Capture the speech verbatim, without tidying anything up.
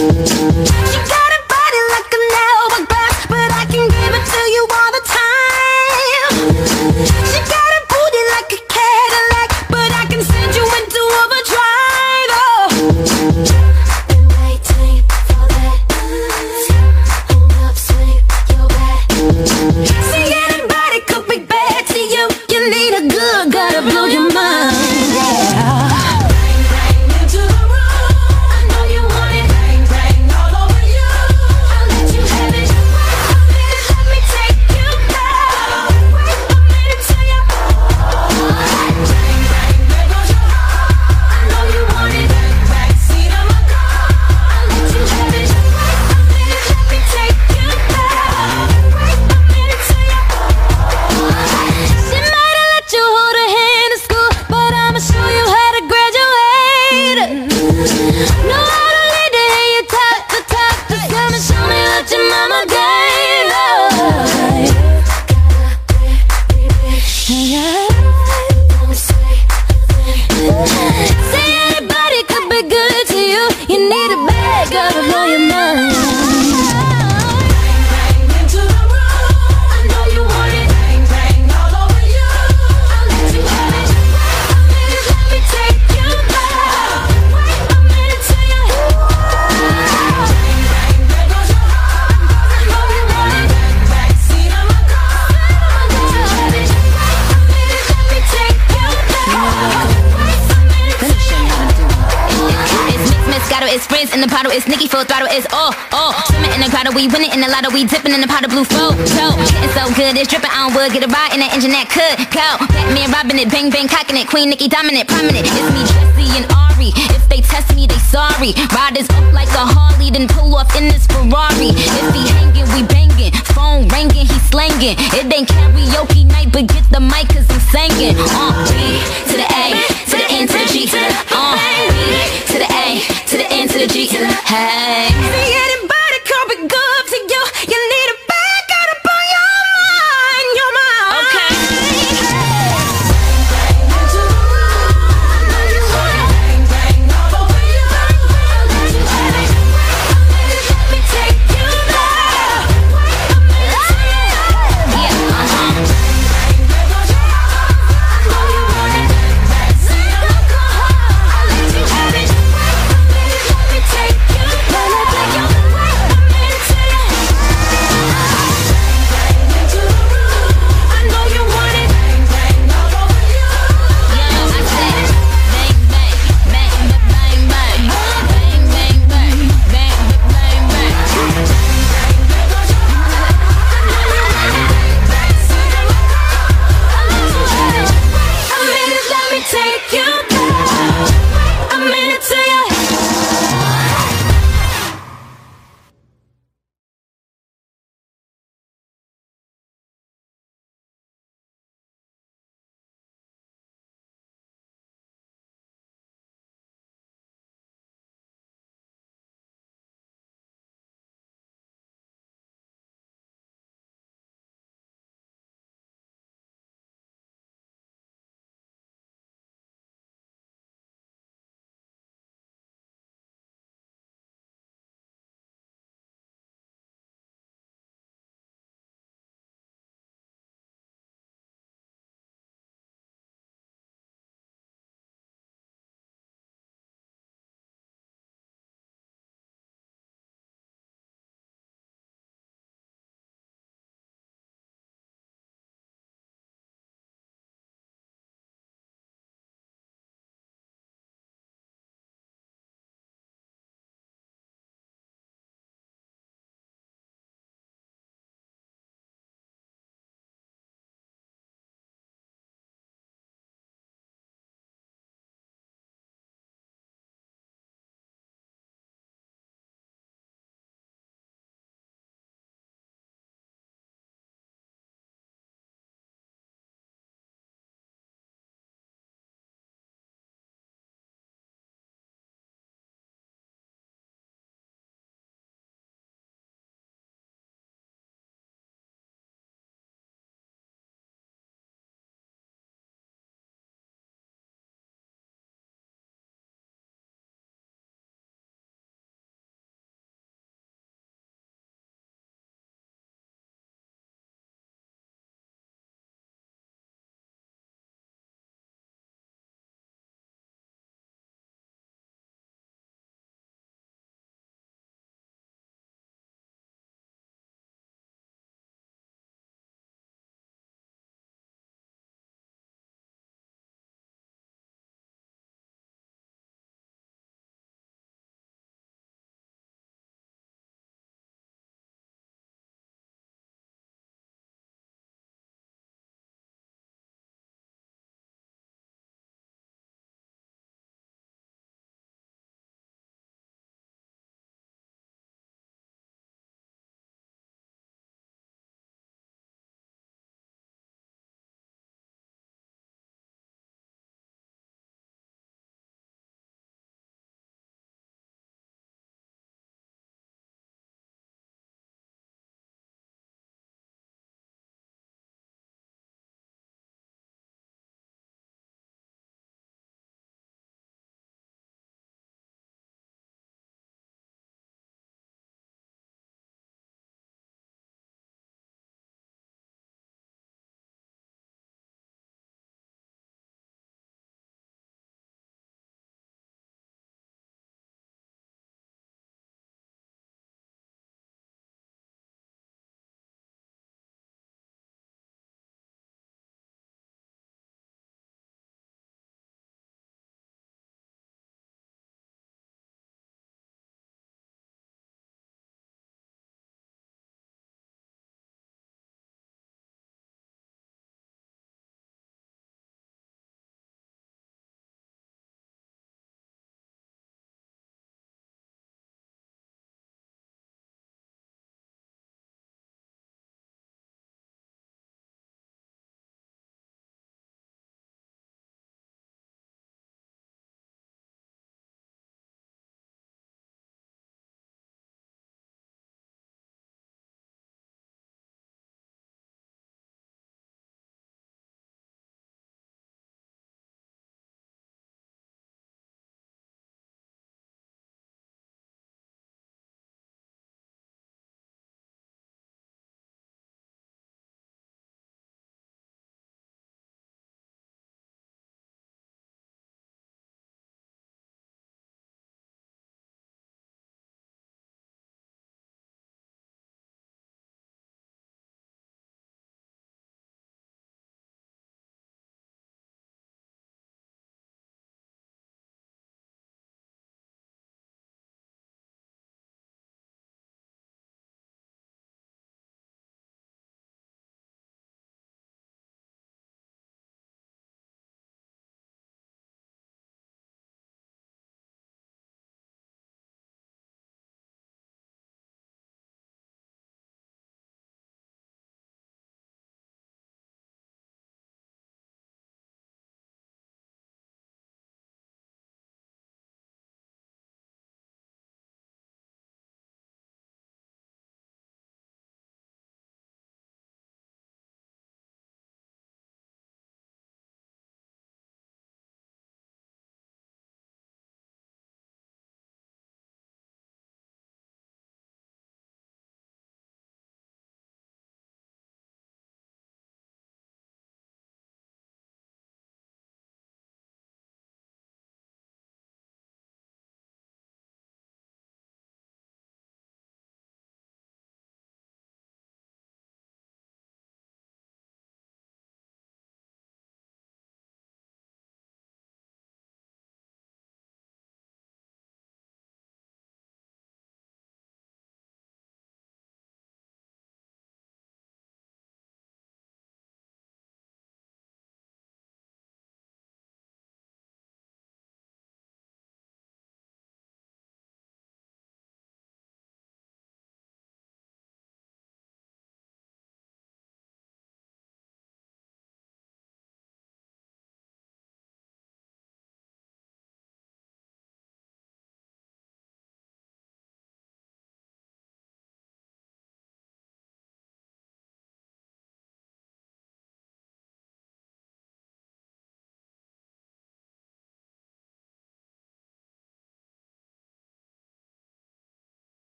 She got a body like an hourglass, but I can give it to you all the time. She got a booty like a Cadillac, but I can send you into overdrive. Oh, been waiting for that. Hold up, swing your back. See, anybody could be bad to you. You need a good guy to blow your mind. Yeah. It's friends in the bottle, it's Nicki full throttle, it's all, all. Swimming in the grotto, we winning in the lotto, we dipping in the pot of blue flow. So, getting so good, it's dripping on wood, get a ride in that engine that could go. Batman robbing it, bang bang cocking it, Queen Nicki dominant, prominent. It's me, Jesse and Ari. If they test me, they sorry. Riders up like a Harley, then pull off in this Ferrari. If he hanging, we banging. Phone ringing, he slanging. It ain't karaoke night, but get the mic cause I'm singing. Uh, B to the A, to the N to the G. Uh, B to the A, to the N to the G. Hey.